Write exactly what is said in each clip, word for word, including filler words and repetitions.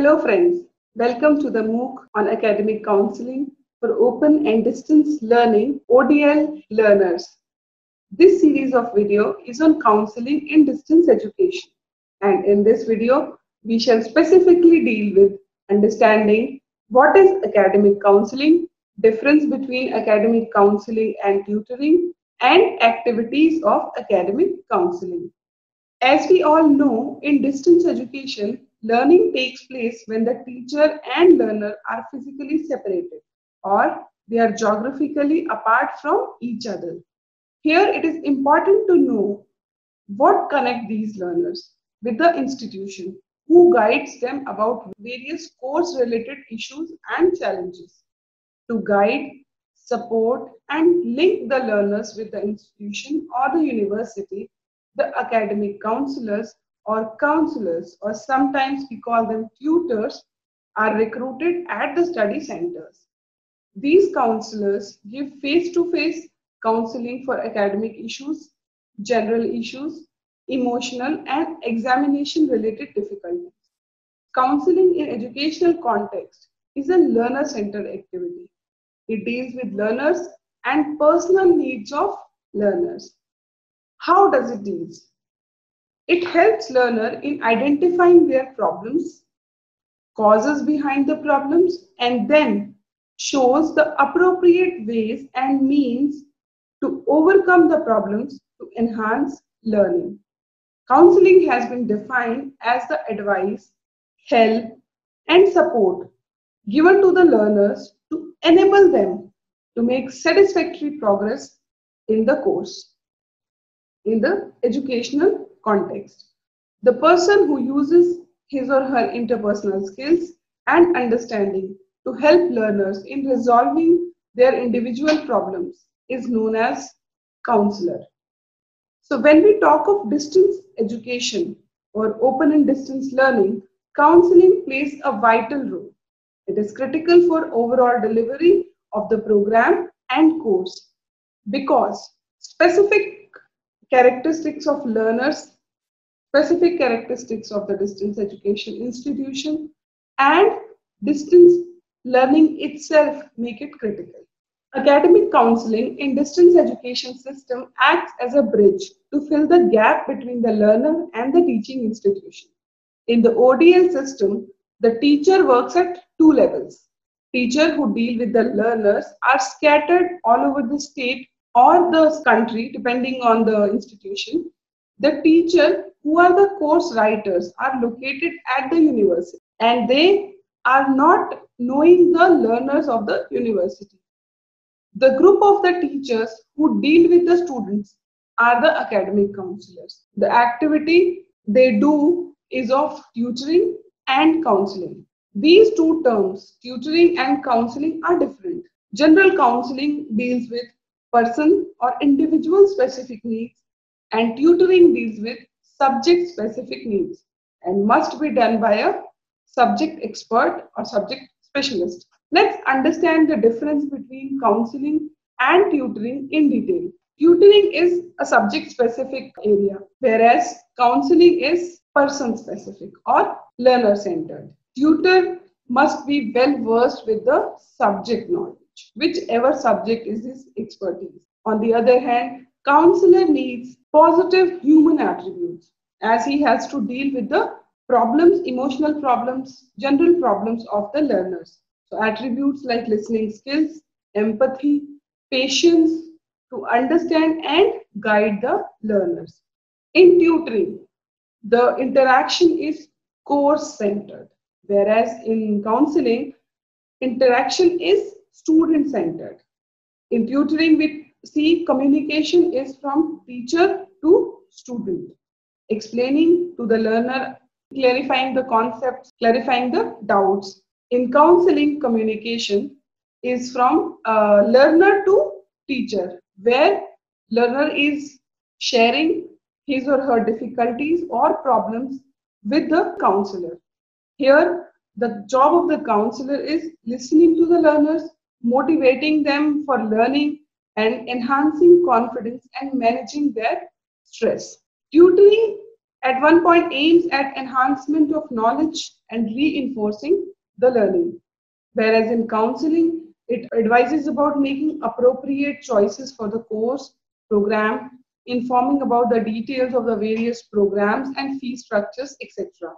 Hello friends, welcome to the MOOC on Academic Counseling for Open and Distance Learning O D L learners. This series of video is on counseling in distance education, and in this video we shall specifically deal with understanding what is academic counseling, difference between academic counseling and tutoring, and activities of academic counseling. As we all know, in distance education, learning takes place when the teacher and learner are physically separated or they are geographically apart from each other. Here it is important to know what connects these learners with the institution, who guides them about various course-related issues and challenges. To guide, support, and link the learners with the institution or the university, the academic counselors or counselors, or sometimes we call them tutors, are recruited at the study centers. These counselors give face-to-face counseling for academic issues, general issues, emotional and examination-related difficulties. Counseling in educational context is a learner-centered activity. It deals with learners and personal needs of learners. How does it deal? It helps learner in identifying their problems, causes behind the problems, and then shows the appropriate ways and means to overcome the problems to enhance learning. Counseling has been defined as the advice, help, and support given to the learners to enable them to make satisfactory progress in the course, in the educational context. The person who uses his or her interpersonal skills and understanding to help learners in resolving their individual problems is known as counselor. So when we talk of distance education or open and distance learning, counseling plays a vital role. It is critical for overall delivery of the program and course because specific characteristics of learners, specific characteristics of the distance education institution, and distance learning itself make it critical. Academic counseling in distance education system acts as a bridge to fill the gap between the learner and the teaching institution. In the O D L system, the teacher works at two levels. Teachers who deal with the learners are scattered all over the state or the country, depending on the institution. The teachers who are the course writers are located at the university, and they are not knowing the learners of the university. The group of the teachers who deal with the students are the academic counselors. The activity they do is of tutoring and counseling. These two terms, tutoring and counseling, are different. General counseling deals with person or individual specific needs, and tutoring deals with subject specific needs and must be done by a subject expert or subject specialist. Let's understand the difference between counseling and tutoring in detail. Tutoring is a subject specific area, whereas counseling is person specific or learner centered. Tutor must be well versed with the subject knowledge, whichever subject is his expertise. On the other hand, counselor needs positive human attributes as he has to deal with the problems, emotional problems, general problems of the learners. So attributes like listening skills, empathy, patience to understand and guide the learners. In tutoring, the interaction is course centered, whereas in counseling, interaction is student centered. In tutoring, we see communication is from teacher to student, explaining to the learner, clarifying the concepts, clarifying the doubts. In counseling, communication is from uh, learner to teacher, where learner is sharing his or her difficulties or problems with the counselor. Here, the job of the counselor is listening to the learners, motivating them for learning, and enhancing confidence and managing their stress. Tutoring at one point aims at enhancement of knowledge and reinforcing the learning. Whereas in counseling, it advises about making appropriate choices for the course, program, informing about the details of the various programs and fee structures, et cetera.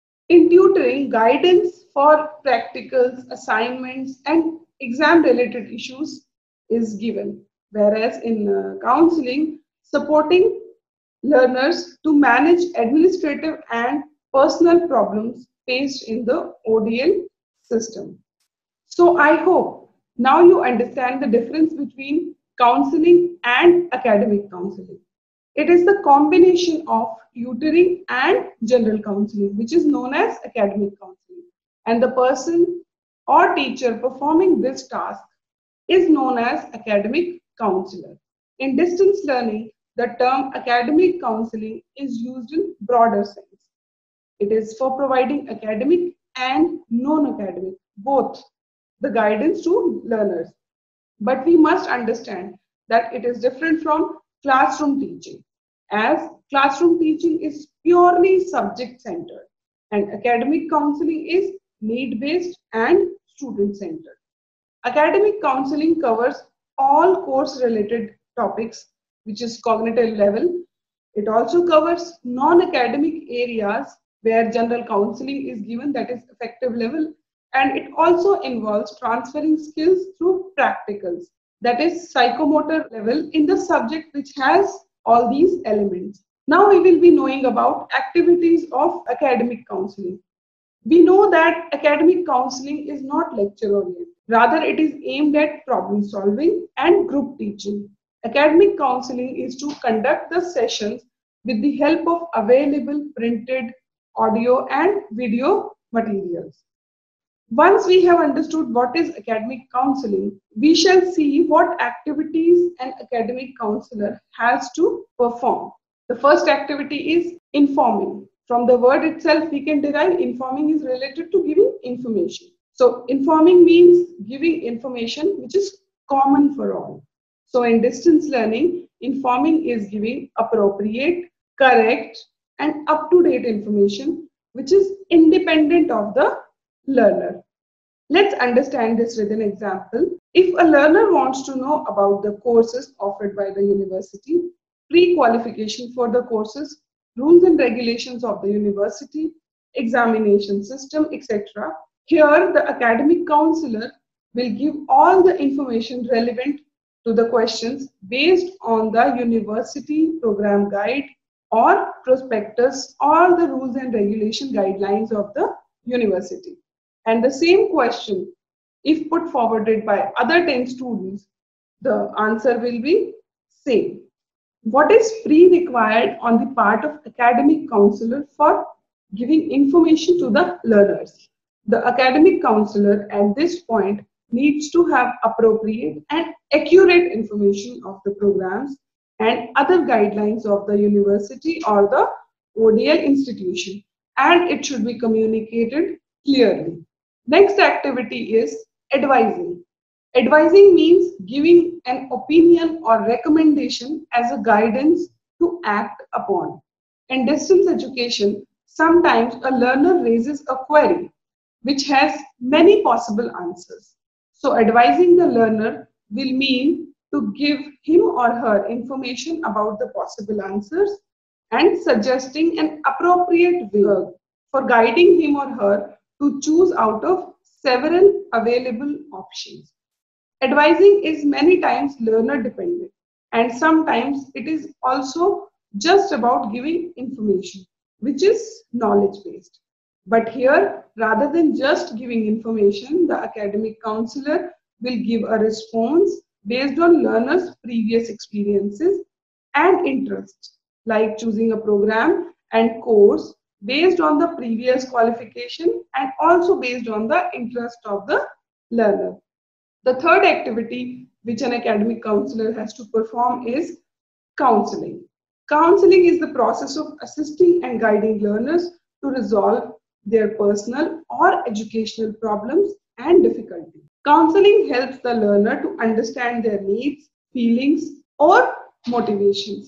In tutoring, guidance for practicals, assignments, and exam related issues is given. Whereas in uh, counseling, supporting learners to manage administrative and personal problems faced in the O D L system. So I hope now you understand the difference between counseling and academic counseling. It is the combination of tutoring and general counseling, which is known as academic counseling. And the person or teacher performing this task is known as academic counselor. In distance learning, the term academic counseling is used in broader sense. It is for providing academic and non-academic, both, the guidance to learners. But we must understand that it is different from classroom teaching, as classroom teaching is purely subject-centered and academic counseling is need-based and student-centered. Academic counseling covers all course-related topics, which is cognitive level. It also covers non-academic areas where general counseling is given, that is affective level, and it also involves transferring skills through practicals, that is psychomotor level, in the subject which has all these elements. Now we will be knowing about activities of academic counseling. We know that academic counseling is not lecture oriented, rather it is aimed at problem solving and group teaching. Academic counseling is to conduct the sessions with the help of available printed audio and video materials. Once we have understood what is academic counseling, we shall see what activities an academic counselor has to perform. The first activity is informing. From the word itself, we can derive informing is related to giving information. So informing means giving information which is common for all. So in distance learning, informing is giving appropriate, correct, and up-to-date information which is independent of the learner. Let's understand this with an example. If a learner wants to know about the courses offered by the university, pre-qualification for the courses, rules and regulations of the university, examination system, et cetera, here the academic counselor will give all the information relevant to the questions based on the university program guide or prospectus or the rules and regulation guidelines of the university. And the same question, if put forwarded by other ten students, the answer will be same. What is pre-required on the part of academic counselor for giving information to the learners? The academic counselor at this point needs to have appropriate and accurate information of the programs and other guidelines of the university or the O D L institution, and it should be communicated clearly. Next activity is advising. Advising means giving an opinion or recommendation as a guidance to act upon. In distance education, sometimes a learner raises a query which has many possible answers. So advising the learner will mean to give him or her information about the possible answers and suggesting an appropriate way for guiding him or her to choose out of several available options. Advising is many times learner dependent, and sometimes it is also just about giving information, which is knowledge based. But here, rather than just giving information, the academic counselor will give a response based on learners' previous experiences and interests, like choosing a program and course based on the previous qualification and also based on the interest of the learner. The third activity which an academic counselor has to perform is counseling. Counseling is the process of assisting and guiding learners to resolve their personal or educational problems and difficulties. Counseling helps the learner to understand their needs, feelings, or motivations.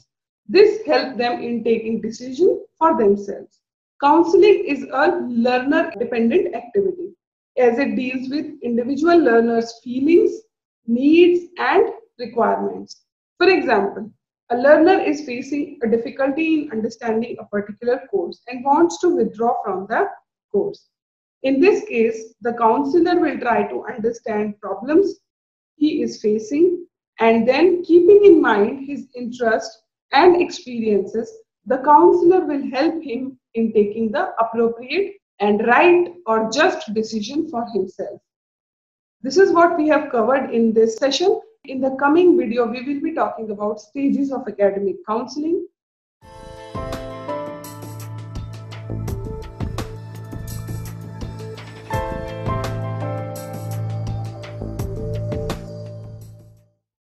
This helps them in taking decisions for themselves. Counseling is a learner-dependent activity as it deals with individual learners' feelings, needs, and requirements. For example, a learner is facing a difficulty in understanding a particular course and wants to withdraw from the course. In this case, the counselor will try to understand problems he is facing, and then keeping in mind his interest and experiences, the counselor will help him in taking the appropriate and right or just decision for himself. This is what we have covered in this session. In the coming video, we will be talking about stages of academic counseling.